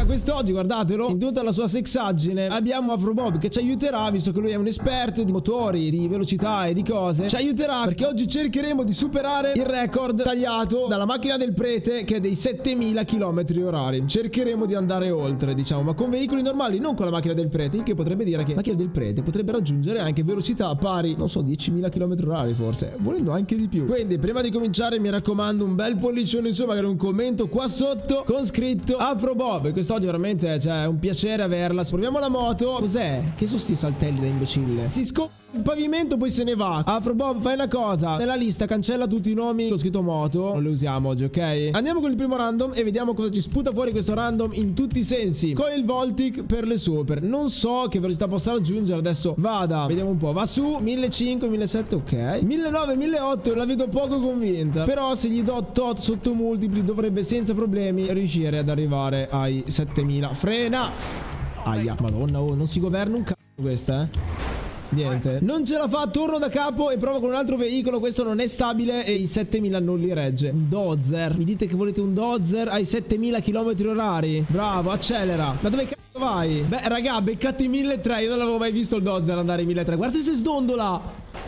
quest'oggi, guardatelo, in tutta la sua sexaggine abbiamo Afrobob che ci aiuterà, visto che lui è un esperto di motori, di velocità e di cose. Ci aiuterà perché oggi cercheremo di superare il record tagliato dalla macchina del prete, che è dei 7000 km orari. Cercheremo di andare oltre, diciamo, ma con veicoli normali, non con la macchina del prete, il che potrebbe dire che la macchina del prete potrebbe raggiungere anche velocità pari, non so, 10.000 km orari forse, volendo anche di più. Quindi prima di cominciare mi raccomando un bel pollicione in su, magari un commento qua sotto con scritto Afrobob. Quest'oggi veramente c'è un piacere averla. Proviamo la moto. Cos'è? Che sono sti saltelli da imbecille? Si scopre il pavimento, poi se ne va. Afrobob, fai una cosa: nella lista cancella tutti i nomi con scritto moto, non li usiamo oggi, ok? Andiamo con il primo random e vediamo cosa ci sputa fuori questo random in tutti i sensi. Coil Voltic per le super. Non so che velocità possa raggiungere. Adesso vada, vediamo un po'. Va su 1500, 1700, ok. 1900, 1800 la vedo poco convinta, però se gli do tot sotto multipli dovrebbe senza problemi riuscire ad arrivare ai 7000. Frena. Aia, madonna, oh, non si governa un cazzo questa, Niente, non ce la fa, torno da capo e provo con un altro veicolo. Questo non è stabile e i 7000 non li regge. Un dozer, mi dite che volete un dozer ai 7000 km orari? Bravo, accelera. Ma dove cazzo vai? Beh raga, beccati 1300. Io non l'avevo mai visto il dozer andare ai 1300. Guarda se sdondola.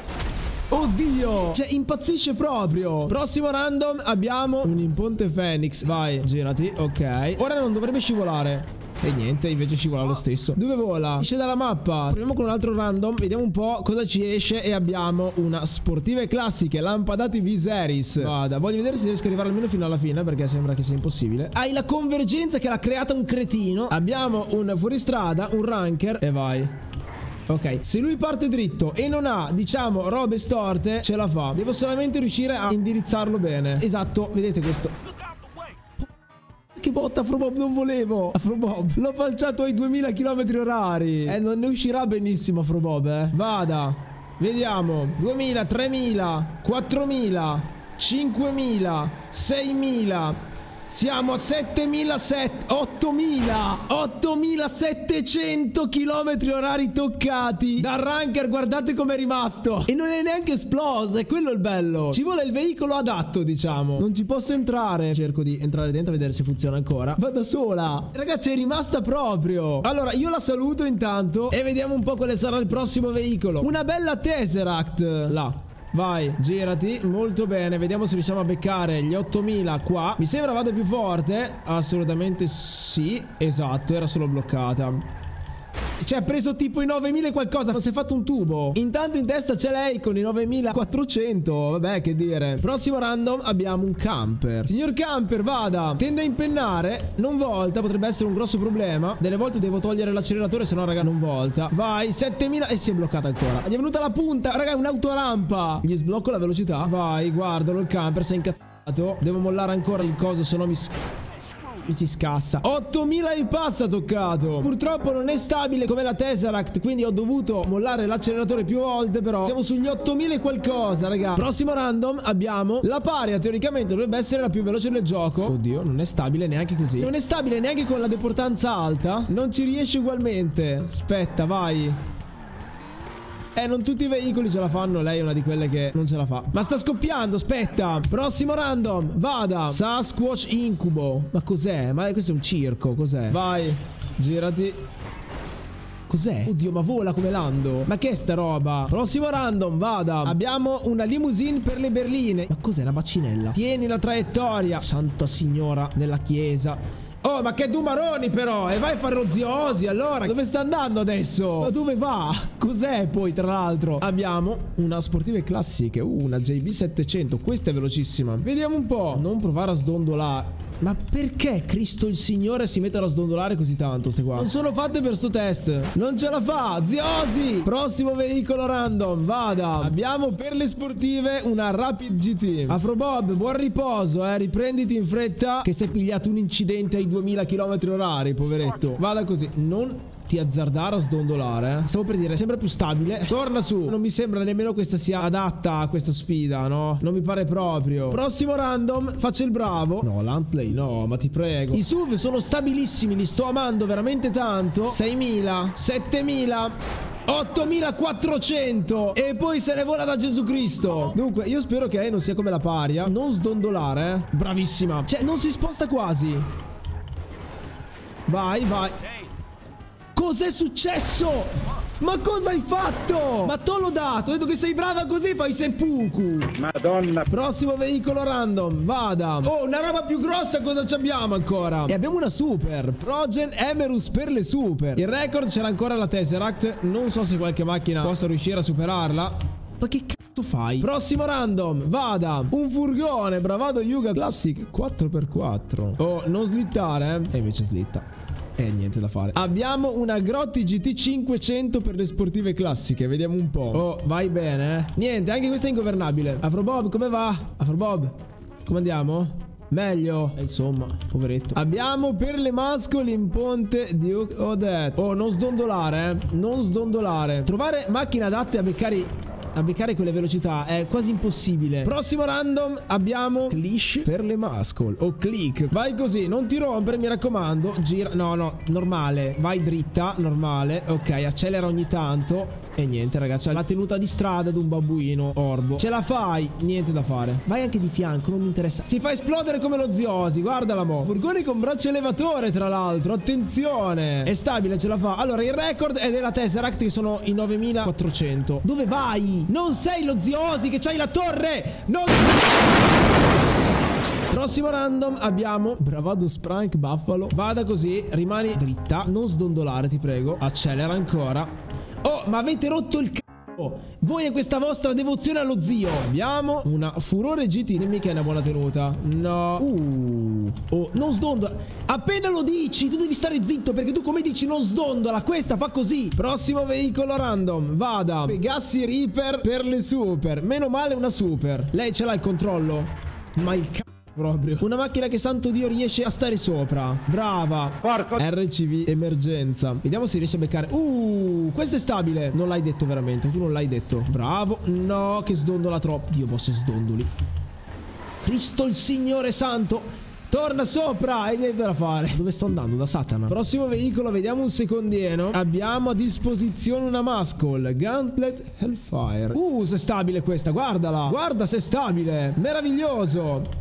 Oddio, cioè impazzisce proprio. Prossimo random abbiamo un imponte Phoenix. Vai, girati, ok. Ora non dovrebbe scivolare. E niente, invece scivola lo stesso. Dove vola? Esce dalla mappa. Proviamo con un altro random, vediamo un po' cosa ci esce. E abbiamo una sportive classiche lampadati Viserys. Vada, voglio vedere se riesco ad arrivare almeno fino alla fine, perché sembra che sia impossibile. Hai la convergenza che l'ha creata un cretino. Abbiamo un fuoristrada, un ranker. E vai. Ok, se lui parte dritto e non ha, diciamo, robe storte, ce la fa. Devo solamente riuscire a indirizzarlo bene. Esatto, vedete questo. Che botta, Afrobob, non volevo. Afrobob, l'ho falciato ai 2000 km orari. Non ne uscirà benissimo Afrobob, Vada. Vediamo. 2000, 3000, 4000, 5000, 6000. Siamo a 8700 km orari toccati. Dal ranker guardate com'è rimasto. E non è neanche esploso, è quello il bello. Ci vuole il veicolo adatto, diciamo. Non ci posso entrare. Cerco di entrare dentro a vedere se funziona ancora. Va da sola. Ragazzi, è rimasta proprio. Allora io la saluto intanto e vediamo un po' quale sarà il prossimo veicolo. Una bella Tesseract. Là. Vai, girati, molto bene. Vediamo se riusciamo a beccare gli 8000 qua. Mi sembra vada più forte. Assolutamente sì. Esatto, era solo bloccata. Cioè ha preso tipo i 9000 e qualcosa. Non si è fatto un tubo. Intanto in testa c'è lei con i 9400. Vabbè, che dire. Prossimo random abbiamo un camper. Signor camper, vada. Tende a impennare. Non volta, potrebbe essere un grosso problema. Delle volte devo togliere l'acceleratore, se no raga non volta. Vai, 7000. E si è bloccata ancora. Gli è venuta la punta. Raga, è un'autorampa. Gli sblocco la velocità. Vai, guardalo, il camper si è incazzato. Devo mollare ancora il coso, se no mi si scassa. 8000 e passa ha toccato. Purtroppo non è stabile come la Tesseract, quindi ho dovuto mollare l'acceleratore più volte. Però siamo sugli 8000 e qualcosa, raga. Prossimo random abbiamo la Paria. Teoricamente dovrebbe essere la più veloce del gioco. Oddio, non è stabile neanche così. Non è stabile neanche con la deportanza alta. Non ci riesce ugualmente. Aspetta, vai. Non tutti i veicoli ce la fanno. Lei è una di quelle che non ce la fa. Ma sta scoppiando, aspetta. Prossimo random, vada. Sasquatch incubo. Ma cos'è? Ma questo è un circo, cos'è? Vai, girati. Cos'è? Oddio, ma vola come Lando. Ma che è sta roba? Prossimo random, vada. Abbiamo una limousine per le berline. Ma cos'è, una bacinella? Tieni la traiettoria. Santa signora nella chiesa. Oh, ma che dumaroni però. E vai a fare lo ziosi. Allora, dove sta andando adesso? Ma dove va? Cos'è poi, tra l'altro? Abbiamo una sportive classiche. Una JB 700. Questa è velocissima. Vediamo un po'. Non provare a sdondolare. Ma perché Cristo il Signore si mettono a sdondolare così tanto ste qua? Non sono fatte per sto test. Non ce la fa. Ziosi. Prossimo veicolo random, vada. Abbiamo per le sportive una Rapid GT. Afrobob, buon riposo, riprenditi in fretta, che sei pigliato un incidente ai 2000 km orari, poveretto. Vada così. Non ti azzardare a sdondolare. Stavo per dire, sembra più stabile. Torna su. Non mi sembra nemmeno questa sia adatta a questa sfida, no? Non mi pare proprio. Prossimo random, faccio il bravo. No, l'Huntley no, ma ti prego. I SUV sono stabilissimi, li sto amando veramente tanto. 6000, 7000, 8400. E poi se ne vola da Gesù Cristo. Dunque io spero che lei non sia come la Paria. Non sdondolare, Bravissima. Cioè non si sposta quasi. Vai, vai. Cos'è successo? Ma cosa hai fatto? Ma te l'ho dato. Ho detto che sei brava così, fai seppuku. Madonna. Prossimo veicolo random. Vada. Oh, una roba più grossa, cosa ci abbiamo ancora? E abbiamo una super. Progen Emerus per le super. Il record c'era ancora la Tesseract. Non so se qualche macchina possa riuscire a superarla. Ma che cazzo fai? Prossimo random. Vada. Un furgone. Bravado Yuga Classic 4x4. Oh, non slittare, E invece slitta. Niente da fare. Abbiamo una Grotti GT 500 per le sportive classiche. Vediamo un po'. Oh, vai bene, Niente, anche questa è ingovernabile. Afrobob, come va? Afrobob, come andiamo? Meglio. Insomma, poveretto. Abbiamo per le mascoli in ponte Duke Odette. Oh, non sdondolare, Non sdondolare. Trovare macchine adatte a beccare quelle velocità è quasi impossibile. Prossimo random abbiamo Clish per le muscle o click. Vai così, non ti rompere, mi raccomando. Gira, no, normale. Vai dritta, normale. Ok, accelera ogni tanto. E niente ragazzi, la tenuta di strada di un babbuino orbo. Ce la fai, niente da fare. Vai anche di fianco, non mi interessa. Si fa esplodere come lo Ziosi, guardala mo. Furgone con braccio elevatore tra l'altro, attenzione. È stabile, ce la fa. Allora il record è della Tesseract che sono i 9400. Dove vai? Non sei lo Ziosi che c'hai la torre. Non... Prossimo random abbiamo Bravado Sprank Buffalo. Vada così, rimani dritta, non sdondolare ti prego. Accelera ancora. Oh, ma avete rotto il c***o. Voi e questa vostra devozione allo zio. Abbiamo una Furore GT. Dimmi che è una buona tenuta. No. Oh, non sdondola. Appena lo dici, tu devi stare zitto, perché tu come dici non sdondola. Questa fa così. Prossimo veicolo random. Vada. Pegassi Reaper per le super. Meno male una super. Lei ce l'ha il controllo. Ma il c***o proprio. Una macchina che santo Dio riesce a stare sopra. Brava. Porco. RCV emergenza. Vediamo se riesce a beccare. Questo è stabile. Non l'hai detto veramente. Tu non l'hai detto. Bravo. No, che sdondola troppo. Dio, boss, sdondoli. Cristo il Signore Santo. Torna sopra. E niente da fare. Dove sto andando? Da Satana. Prossimo veicolo. Vediamo un secondino. Abbiamo a disposizione una muscle Gauntlet Hellfire. Se è stabile questa. Guardala. Guarda se è stabile. Meraviglioso.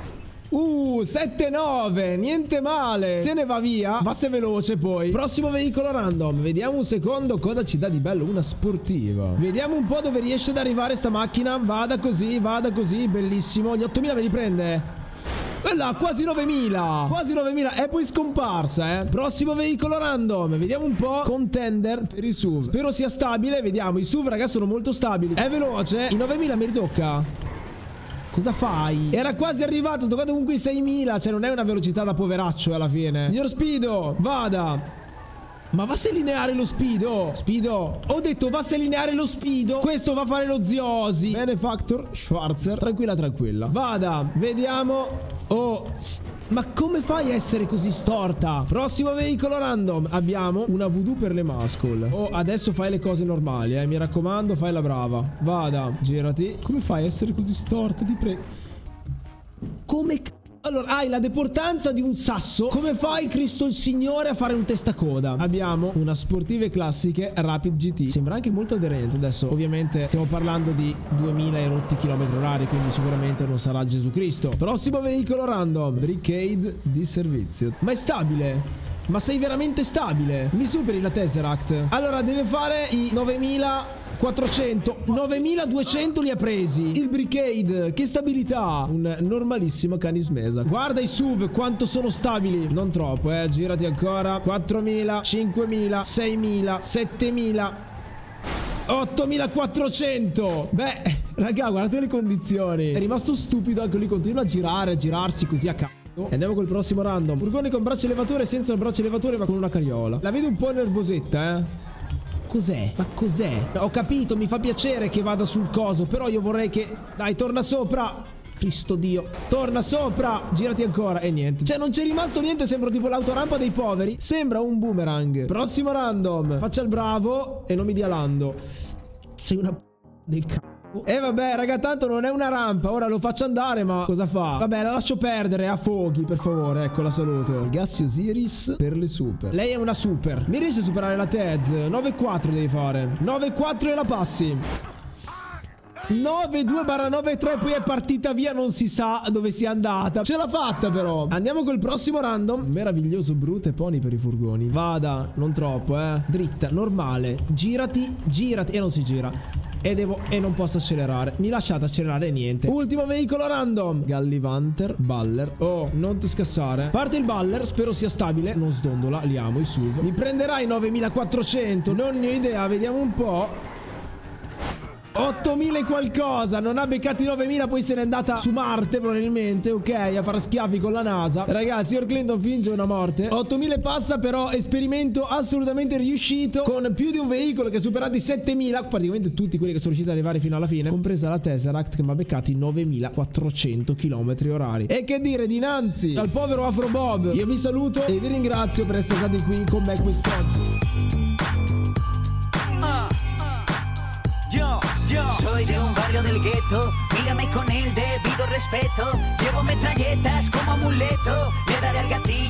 7-9. Niente male. Se ne va via. Va se veloce poi. Prossimo veicolo random. Vediamo un secondo cosa ci dà di bello. Una sportiva. Vediamo un po' dove riesce ad arrivare sta macchina. Vada così. Bellissimo. Gli 8000 me li prende. Quella quasi 9000. Quasi 9000. È poi scomparsa, Prossimo veicolo random. Vediamo un po'. Contender per i SUV. Spero sia stabile. Vediamo. I SUV ragazzi sono molto stabili. È veloce. I 9000 mi ritocca. Cosa fai? Era quasi arrivato. Toccate comunque i 6000. Cioè non è una velocità da poveraccio alla fine. Signor Speedo, vada. Ma va se lineare lo Speedo. Speedo. Ho detto va se lineare lo Speedo. Questo va a fare lo Ziosi. Benefactor Schwarzer. Tranquilla. Vada. Vediamo. Ma come fai a essere così storta? Prossimo veicolo random. Abbiamo una voodoo per le muscle. Adesso fai le cose normali, mi raccomando, fai la brava. Vada, girati. Come fai a essere così storta? Ti prego. Come Allora, hai la deportanza di un sasso. Come fai, Cristo il Signore, a fare un testacoda? Abbiamo una sportive classiche Rapid GT. Sembra anche molto aderente. Adesso, ovviamente, stiamo parlando di 2000 e rotti chilometri orari, quindi sicuramente non sarà Gesù Cristo. Prossimo veicolo random. Brigade di servizio. Ma è stabile? Ma sei veramente stabile? Mi superi la Tesseract? Allora, deve fare i 9400. 9200 li ha presi. Il Brigade, che stabilità. Un normalissimo canismesa. Guarda i SUV quanto sono stabili. Non troppo, girati ancora. 4000, 5000, 6000, 7000, 8400. Beh, raga, guardate le condizioni. È rimasto stupido anche lui. Continua a girarsi così a cazzo. E andiamo col prossimo random. Furgone con braccio elevatore, senza il braccio elevatore, ma con una carriola. La vedo un po' nervosetta, Cos'è? Ma cos'è? Ho capito, mi fa piacere che vada sul coso, però io vorrei che... Dai, torna sopra. Cristo Dio. Torna sopra. Girati ancora. E niente. Cioè, non c'è rimasto niente. Sembra tipo l'autorampa dei poveri. Sembra un boomerang. Prossimo random. Faccia il bravo e non mi dia lando. Sei una... del c***o. E vabbè, raga, tanto non è una rampa. Ora lo faccio andare, ma cosa fa? Vabbè, la lascio perdere. Affoghi, per favore. Ecco, la saluto. Gassi Osiris per le super. Lei è una super. Mi riesce a superare la Tez? 9,4 devi fare. 9,4 e la passi. 9-2/9-3, poi è partita via, non si sa dove sia andata. Ce l'ha fatta però. Andiamo col prossimo random. Meraviglioso Brute Pony per i furgoni. Vada, non troppo, dritta, normale. Girati, girati. E non si gira. E non posso accelerare. Mi lasciate accelerare niente. Ultimo veicolo random. Gallivanter, Baller. Oh, non ti scassare. Parte il Baller, spero sia stabile. Non sdondola, li amo i SUV. Mi prenderai 9400. Non ne ho idea, vediamo un po'. 8000 e qualcosa. Non ha beccati 9000. Poi se n'è andata su Marte probabilmente. Ok, a fare schiaffi con la NASA. Ragazzi, signor Clinton finge una morte. 8000 passa, però esperimento assolutamente riuscito. Con più di un veicolo che ha superato i 7000. Praticamente tutti quelli che sono riusciti ad arrivare fino alla fine, compresa la Tesseract che mi ha beccati 9400 km orari. E che dire dinanzi al povero Afro Bob. Io vi saluto e vi ringrazio per essere stati qui con me quest'oggi. Soy de un barrio del gueto, mírame con el debido respeto. Llevo metralletas como amuleto, le daré al gatito